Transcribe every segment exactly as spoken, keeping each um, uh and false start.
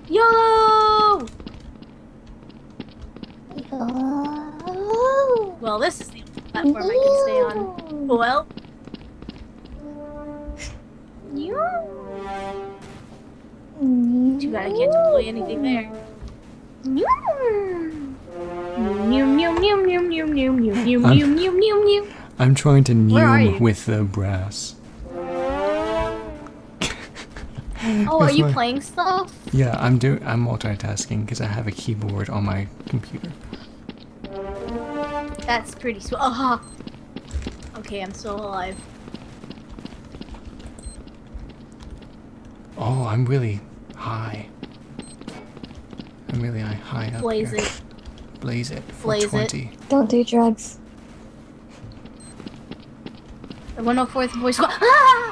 YOLO! Oh. Well, this is the only platform I can stay on. Well. Too bad I can't deploy anything there. I'm, I'm trying to neum with the brass. Oh, are you my... playing stuff? Yeah, I'm doing. I'm multitasking because I have a keyboard on my computer. That's pretty sweet. Uh-huh. Okay, I'm still alive. Oh, I'm really high. I'm really high, high up Blaze here. it. Blaze it. Blaze four twenty. it. Don't do drugs. The one oh fourth Voice Squad. Ah!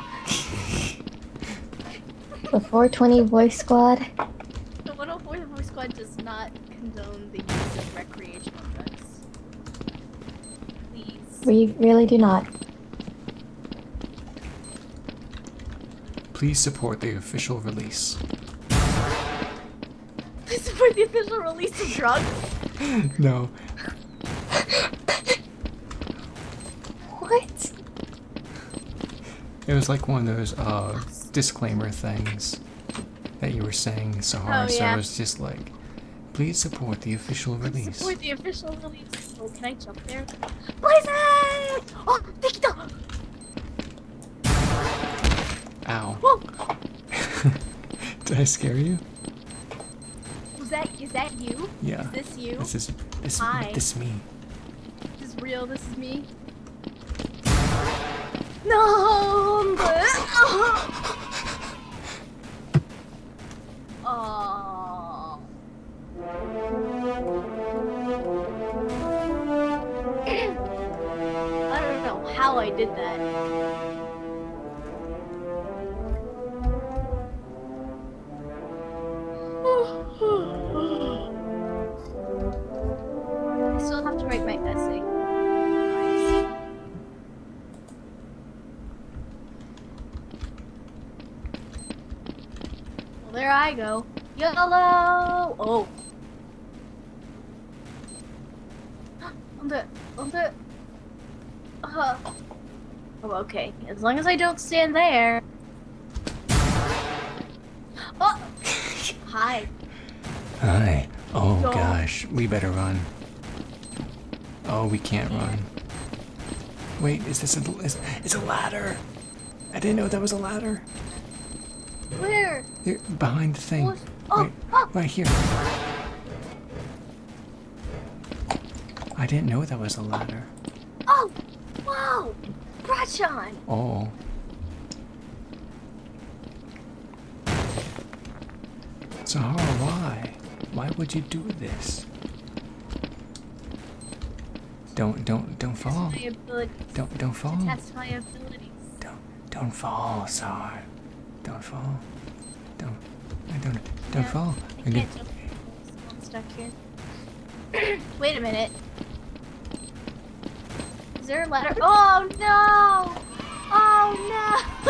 The four twenty Voice Squad. The one oh fourth Voice Squad does not condone the use of recreational drugs. Please. We really do not. Please support the official release. Please support the official release of drugs? No. What? It was like one of those uh, disclaimer things that you were saying, Sahara, oh, yeah. so it was just like, please support the official release. Support the official release. Oh, can I jump there? Blaze it! Oh, Nikita! Ow. Whoa. Did I scare you? Was that, is that you? Yeah. Is this you? This is, this, Hi. this me. This is real, this is me. No! But... Oh. I don't know how I did that. I still have to write my essay. Nice. Well, there I go. YOLO! Oh. On the, on the. Uh. Oh, okay. As long as I don't stand there. Oh! Hi. Hi. Oh Go. gosh, we better run. Oh, we can't run. Wait, is this a, is, it's a ladder? I didn't know that was a ladder. Where? Here, behind the thing. What? Oh, right, oh. right here. I didn't know that was a ladder. Oh! Wow! Brachon! Oh. Sahara, why? Why would you do this? Don't, don't, don't fall. My abilities. Don't, don't fall. To test my abilities. Don't, don't fall, Sahara. Don't fall. Don't, I don't, don't Yeah, fall. I can't jump. I'm stuck here. Wait a minute. Is there a ladder? Oh no! Oh no!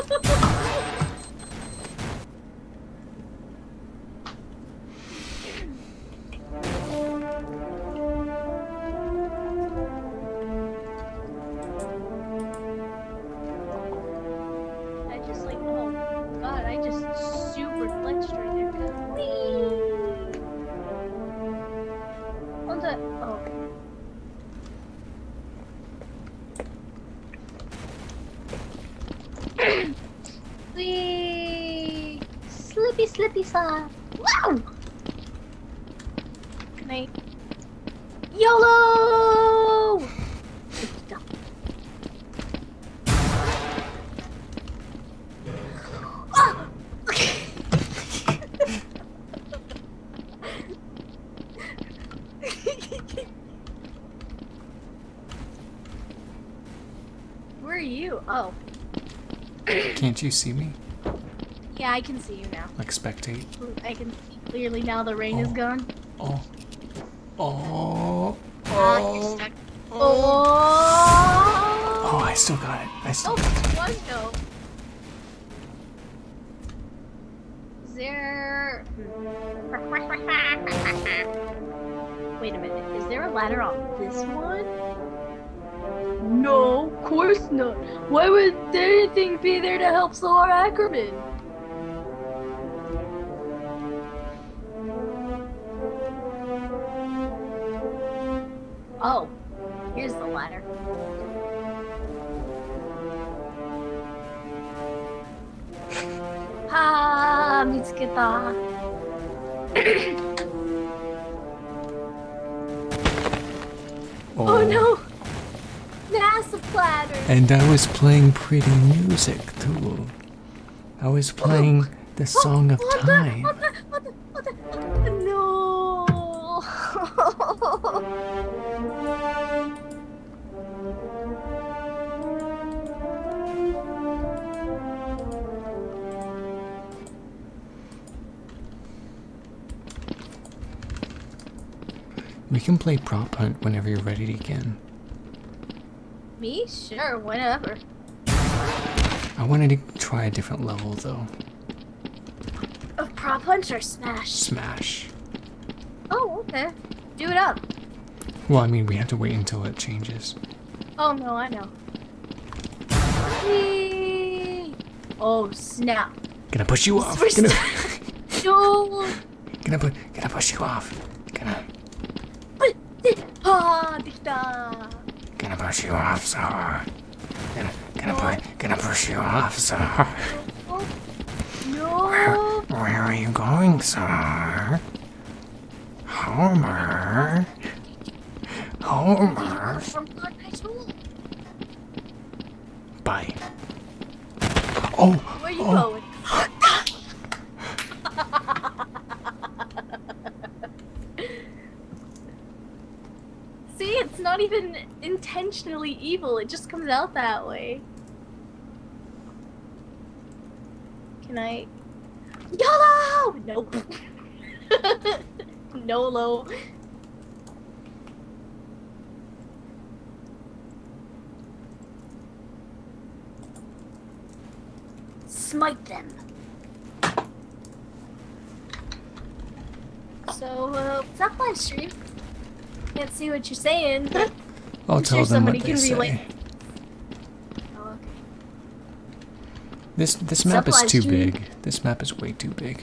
I just like, oh god, I just super glitched right there. Whee! On the, oh. Whee! Slippy, slippy slide. Wow! Can I? YOLO! Ah! Where are you? Oh. Can't you see me? Yeah, I can see you now. Like spectate? I can see clearly now the rain oh. is gone. Oh. Oh. Ah, Oh. you're stuck. Oh. Oh, I still got it. I still Oh, got it. one no. Is there... Wait a minute, is there a ladder on this one? No, of course not. Why would anything be there to help Solar Ackerman? Oh, here's the ladder. Ha, mitsuketa. Oh no! NASA platter! And I was playing pretty music too. I was playing the Song of What the- Time. what the- what the- what the- No! We can play prop hunt whenever you're ready again. Me? Sure, whenever. I wanted to try a different level though. Of prop punch or smash? Smash. Oh, okay. Do it up. Well, I mean, we have to wait until it changes. Oh no, I know. Whee! Oh snap! Gonna push you off. We're Gonna, No! gonna put. Gonna push you off. Gonna. Ah, dekita! Gonna push you off, so hard. Gonna. Gonna put. Gonna push you off, so hard. Oh, Where, no! where are you going, sir? Homer. Homer. From Fortnite Tool. Bye. Oh. Where you oh. going? See, it's not even intentionally evil, it just comes out that way. Can I... YOLO! Nope. NOLO. Smite them. So, uh, what's up, live stream? Can't see what you're saying, but I'll I'm tell sure them somebody what they can say. relate. Oh, okay. This this What's map up, is live too stream? big. This map is way too big.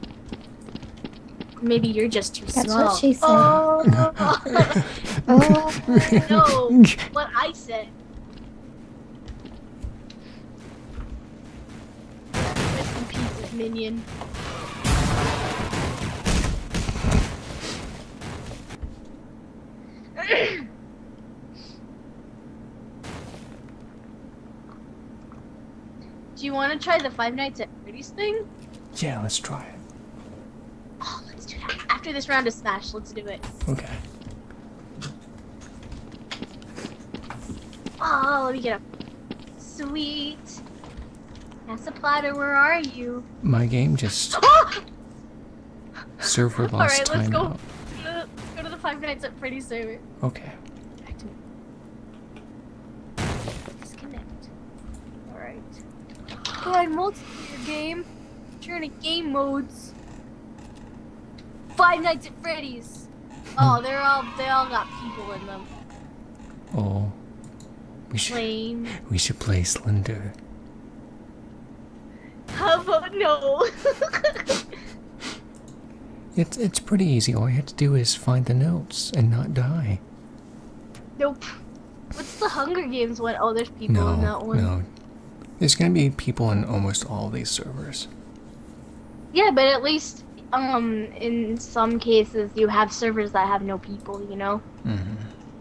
Maybe you're just too That's small. what she said. Oh, Oh, no, what I said. Rest in pieces, minion. Do you want to try the Five Nights at Freddy's thing? Yeah, let's try it. Oh, let's do that. After this round of Smash, let's do it. Okay. Oh, let me get up. Sweet. NASA Platter, where are you? My game just server lost Alright, let's time go. out. Let's go to the Five Nights at Freddy's server. Okay. Back to me. Disconnect. Alright. Go ahead, multiplayer game. Turn to game modes. Five Nights at Freddy's. Oh, they're all they all got people in them. Oh. We should Lame. we should play Slender. How about no? It's it's pretty easy. All you have to do is find the notes and not die. Nope. What's the Hunger Games one? Oh, there's people No, in that one. no. There's gonna be people in almost all these servers. Yeah, but at least um in some cases you have servers that have no people, you know? Mm-hmm.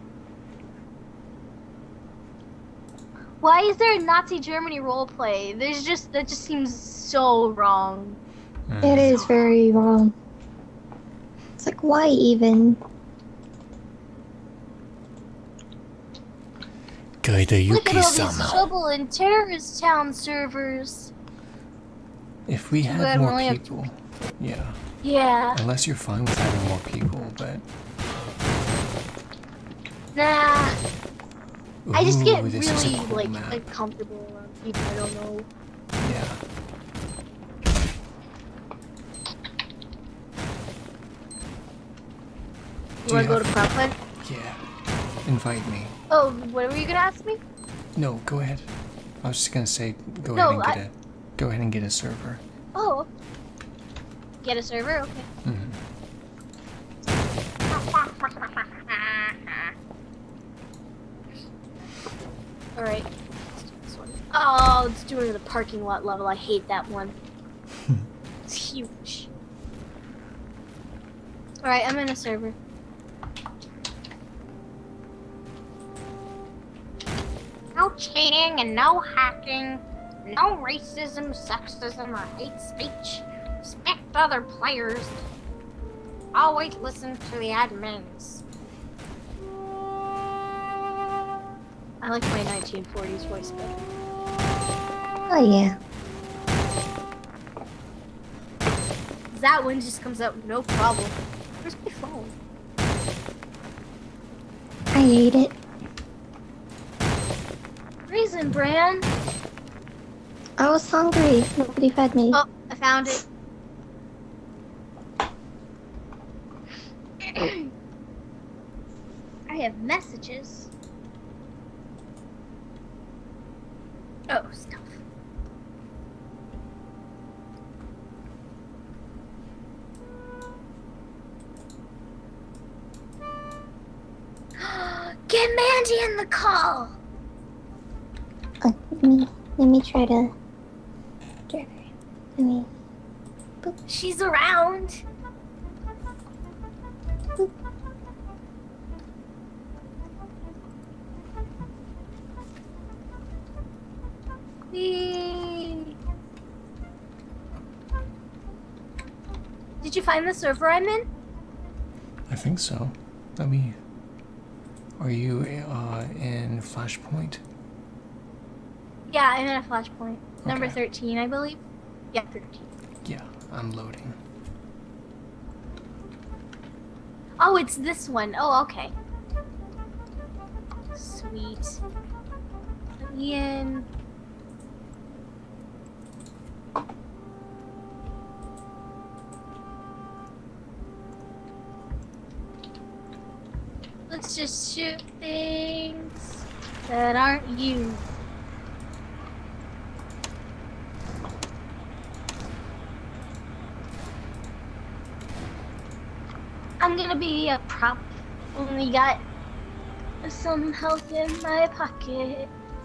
Why is there a Nazi Germany roleplay? There's just that just seems so wrong. it is very wrong. It's like, why even? Gaida Look at all these Yuki-sama. trouble in terrorist town servers. If we Too had bad we more only have people, yeah. Yeah. Unless you're fine with having more people, but Nah. I just get Ooh, this is a really cool like map. uncomfortable around people I don't know. Yeah. You wanna you go have- to prop hunt? Yeah. Invite me. Oh, what were you gonna ask me? No, go ahead. I was just gonna say, go No, ahead and get I- a, go ahead and get a server. Oh. Get a server? Okay. Mm-hmm. Alright. Let's do this one. Oh, let's do it in the parking lot level. I hate that one. It's huge. Alright, I'm in a server. No cheating and no hacking. No racism, sexism, or hate speech. Respect other players. Always listen to the admins. I like my nineteen forties voice better. Oh yeah. That one just comes out no problem. Where's my phone? I ate it. Raisin Bran. I was hungry. Nobody fed me. Oh, I found it. I have messages. Oh, stuff. Get Mandy in the call. Uh, let me let me try to. Let me. She's around. Whee! Did you find the server I'm in? I think so. Let me. Are you uh, in Flashpoint? Yeah, I'm in a flashpoint. Number Okay. thirteen, I believe. Yeah, thirteen. Yeah, I'm loading. Oh, it's this one. Oh, okay. Sweet. Let me in. Let's just shoot things that aren't you. I'm gonna be a prop. Only got some health in my pocket.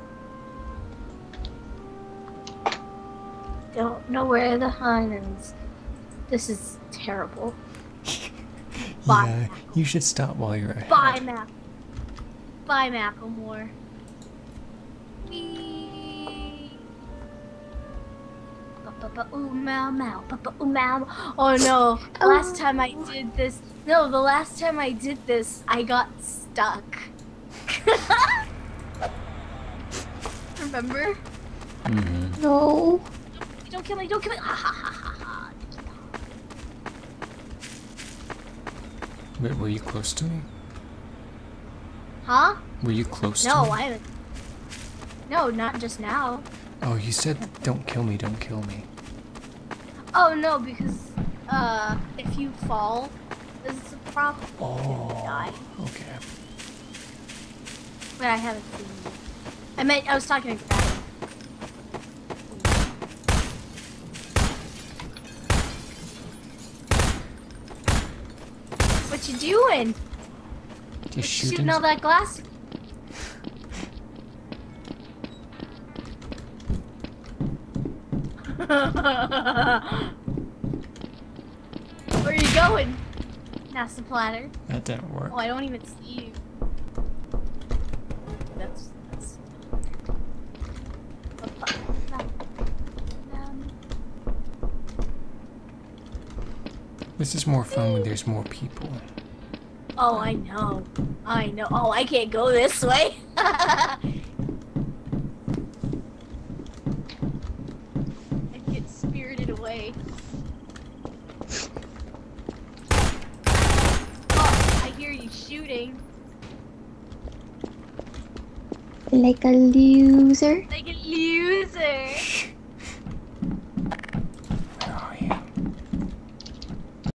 Don't know where the hun is. This is terrible. Bye. Yeah, you should stop while you're ahead. Bye, Mac. Bye, Macklemore. Wee. Ba-ba-ba, ooh, meow, meow. Ba-ba, ooh, meow. Oh no! Last time I did this. No, the last time I did this, I got stuck. Remember? Mm-hmm. No. Don't kill me! Don't kill me! Ha ha ha ha ha! Wait, were you close to me? Huh? Were you close to No, me? I haven't. No, not just now. Oh, you said, don't kill me, don't kill me. Oh no, because uh, if you fall, this is a problem. Oh, Die. okay. But I haven't seen you. I meant I was talking to Greg. What you doing? Just shooting, shooting. all that glass. Where are you going? NASA platter. That didn't work. Oh, I don't even see you. That's that's. This is more fun when there's more people. Oh, I know. I know. Oh, I can't go this way. I get spirited away. Oh, I hear you shooting. Like a loser. Like a loser.